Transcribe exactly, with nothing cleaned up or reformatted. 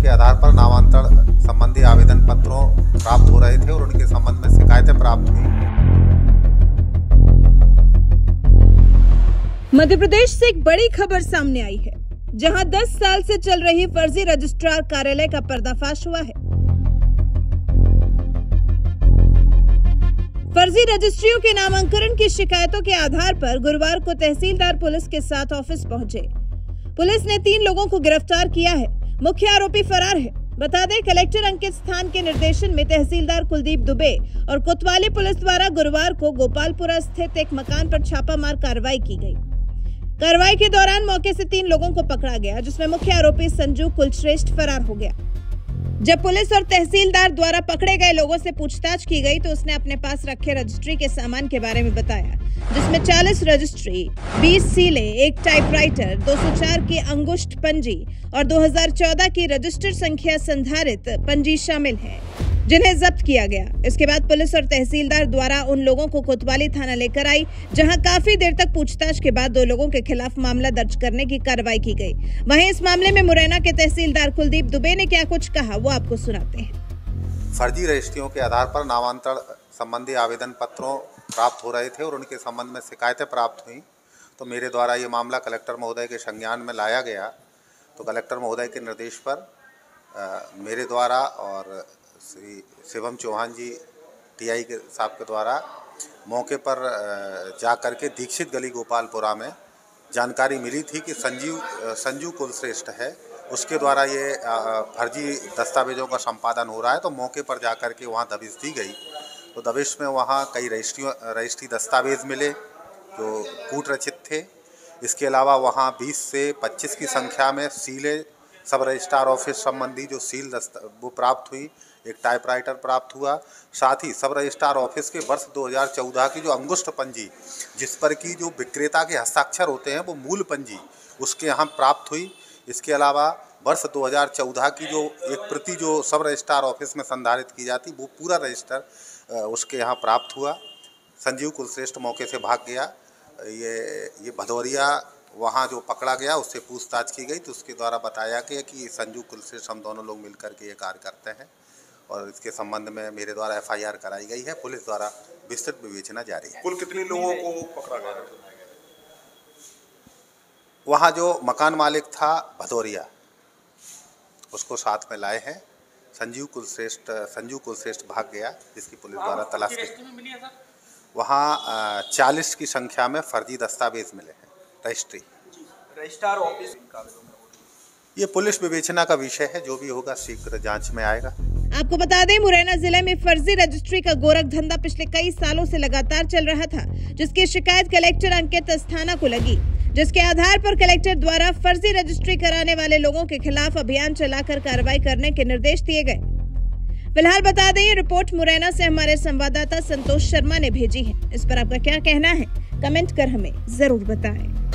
के आधार पर नामांतरण संबंधी आवेदन पत्रों प्राप्त हो रहे थे और उनके संबंध में शिकायतें प्राप्त हुई। मध्य प्रदेश से एक बड़ी खबर सामने आई है, जहां दस साल से चल रही फर्जी रजिस्ट्रार कार्यालय का पर्दाफाश हुआ है। फर्जी रजिस्ट्रियों के नामांकन की शिकायतों के आधार पर गुरुवार को तहसीलदार पुलिस के साथ ऑफिस पहुंचे। पुलिस ने तीन लोगों को गिरफ्तार किया है। मुख्य आरोपी फरार है। बता दें, कलेक्टर अंकित स्थान के निर्देशन में तहसीलदार कुलदीप दुबे और कोतवाली पुलिस द्वारा गुरुवार को गोपालपुरा स्थित एक मकान पर छापामार कार्रवाई की गई। कार्रवाई के दौरान मौके से तीन लोगों को पकड़ा गया, जिसमें मुख्य आरोपी संजू कुलश्रेष्ठ फरार हो गया। जब पुलिस और तहसीलदार द्वारा पकड़े गए लोगों से पूछताछ की गई तो उसने अपने पास रखे रजिस्ट्री के सामान के बारे में बताया, जिसमें चालीस रजिस्ट्री, बीस सीले, एक टाइपराइटर, दो सौ चार की अंगुष्ठ पंजी और दो हज़ार चौदह की रजिस्टर संख्या संधारित पंजी शामिल है, जिन्हें जब्त किया गया। इसके बाद पुलिस और तहसीलदार द्वारा उन लोगों को कोतवाली थाना लेकर आई, जहां काफी देर तक पूछताछ के बाद दो लोगों के खिलाफ मामला दर्ज करने की कार्रवाई की गई। वहीं इस मामले में मुरैना के तहसीलदार कुलदीप दुबे ने क्या कुछ कहा, वो आपको सुनाते हैं। फर्जी रजिस्ट्रियों के आधार पर नामांतरण संबंधी आवेदन पत्रों प्राप्त हो रहे थे और उनके संबंध में शिकायतें प्राप्त हुई, तो मेरे द्वारा ये मामला कलेक्टर महोदय के संज्ञान में लाया गया। तो कलेक्टर महोदय के निर्देश पर आ, मेरे द्वारा और श्री शिवम चौहान जी टीआई के साहब के द्वारा मौके पर जा कर के दीक्षित गली गोपालपुरा में जानकारी मिली थी कि संजीव संजू कुलश्रेष्ठ है, उसके द्वारा ये फर्जी दस्तावेजों का संपादन हो रहा है। तो मौके पर जा कर के वहाँ दबिश दी गई। तो दबिश में वहाँ कई रजिस्ट्रियों रजिस्ट्री दस्तावेज मिले जो कूट रचित थे। इसके अलावा वहाँ बीस से पच्चीस की संख्या में सीलें सब रजिस्ट्रार ऑफिस संबंधी जो सील दस्ता वो प्राप्त हुई। एक टाइपराइटर प्राप्त हुआ। साथ ही सब रजिस्ट्रार ऑफिस के वर्ष दो हज़ार चौदह की जो अंगुष्ठ पंजी, जिस पर की जो विक्रेता के हस्ताक्षर होते हैं वो मूल पंजी, उसके यहाँ प्राप्त हुई। इसके अलावा वर्ष दो हज़ार चौदह की जो एक प्रति जो सब रजिस्ट्रार ऑफिस में संधारित की जाती, वो पूरा रजिस्टर उसके यहाँ प्राप्त हुआ। संजीव कुलश्रेष्ठ मौके से भाग गया। ये ये भदौरिया वहाँ जो पकड़ा गया उससे पूछताछ की गई, तो उसके द्वारा बताया गया कि संजू कुलश्रेष्ठ हम दोनों लोग मिलकर के ये कार्य करते हैं और इसके संबंध में मेरे द्वारा एफ आई आर कराई गई है। पुलिस द्वारा विस्तृत विवेचना जारी है। कुल कितने लोगों को पकड़ा गया? वहाँ जो मकान मालिक था भदौरिया, उसको साथ में लाए हैं। संजीव कुलश्रेष्ठ संजू कुलश्रेष्ठ भाग गया, जिसकी पुलिस द्वारा तलाश की। वहाँ चालीस की संख्या में फर्जी दस्तावेज मिले हैं, रजिस्ट्री। रजिस्ट्रार ऑफिस ये पुलिस विवेचना का विषय है, जो भी होगा शीघ्र जांच में आएगा। आपको बता दें, मुरैना जिले में फर्जी रजिस्ट्री का गोरख धंधा पिछले कई सालों से लगातार चल रहा था, जिसकी शिकायत कलेक्टर अंकित अस्थाना को लगी, जिसके आधार पर कलेक्टर द्वारा फर्जी रजिस्ट्री कराने वाले लोगों के खिलाफ अभियान चलाकर कार्रवाई करने के निर्देश दिए गए। फिलहाल बता दें, ये रिपोर्ट मुरैना से हमारे संवाददाता संतोष शर्मा ने भेजी है। इस पर आपका क्या कहना है, कमेंट कर हमें जरूर बताएं।